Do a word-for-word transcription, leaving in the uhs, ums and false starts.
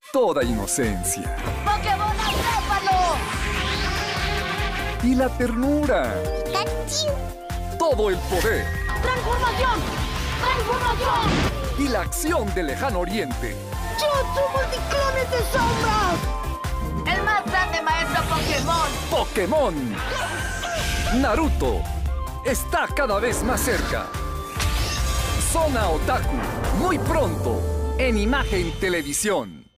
toda inocencia. ¡Pokémon, atrápalo! Y la ternura. ¡Cachín! Todo el poder. ¡Transformación! ¡Transformación! Y la acción del lejano oriente. ¡Jutsu multiclones de sombras! ¡El más grande maestro Pokémon! ¡Pokémon! Naruto está cada vez más cerca. Zona Otaku, muy pronto, en Imagen Televisión.